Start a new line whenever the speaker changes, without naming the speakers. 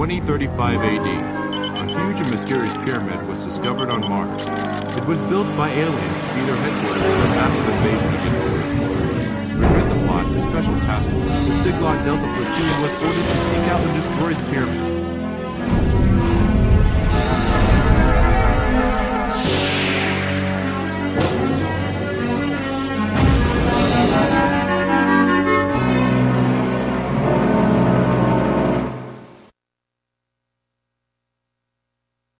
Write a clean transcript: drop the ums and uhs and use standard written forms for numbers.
2035 AD, a huge and mysterious pyramid was discovered on Mars. It was built by aliens to be their headquarters for a massive invasion against the Earth. To prevent the plot, a special task force, the Zyklon Delta Platoon, was ordered to seek out and destroy the pyramid.